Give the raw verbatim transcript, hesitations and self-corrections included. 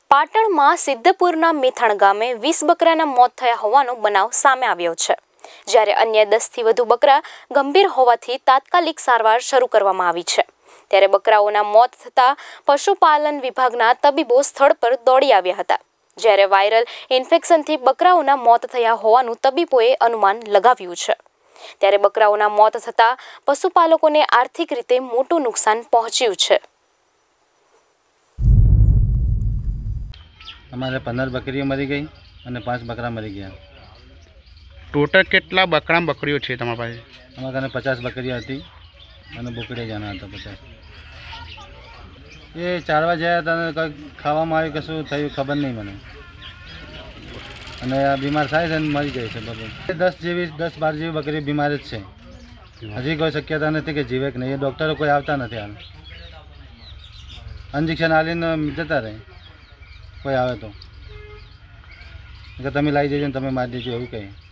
પાટણમાં સિદ્ધપુરના મીથણ ગામે વીસ બકરાના મોત થયા હોવાનો બનાવ સામે આવ્યો છે, જ્યારે અન્ય દસથી વધુ બકરા ગંભીર હોવાથી તાત્કાલિક સારવાર શરૂ કરવામાં આવી છે। ત્યારે બકરાઓના મોત થતાં પશુપાલન વિભાગના તબીબો સ્થળ પર દોડી આવ્યા હતા, જ્યારે વાયરલ ઇન્ફેક્શનથી બકરાઓના મોત થયા હોવાનું તબીબોએ અનુમાન લગાવ્યું છે। ત્યારે બકરાઓના મોત થતાં પશુપાલકોને આર્થિક રીતે મોટું નુકસાન પહોંચ્યું છે। हमारे पंद्रह बकरियाँ मरी गई और पाँच बकरा मरी गया। टोटल केटला बकरा बकरीओ छे तमारा पासे? हमारे घरे पचास बकरियाँ थी और बोकड़े जाना था पचास। ये चारवा जाया था, खावा में कशुं थयुं खबर नहीं मने, અને આ બીમાર થાય છે અને મરી જાય છે બરાબર। દસ જેવી દસ બાર જેવી બકરી બીમાર જ છે, હજી કોઈ શક્યતા નથી કે જીવે કે નહીં। એ ડૉક્ટરો કોઈ આવતા નથી હાલ, ઇન્જેક્શન આલીને જતા રહે, કોઈ આવે તો કે તમે લાવી દેજો ને તમે મારી દેજો એવું કહે।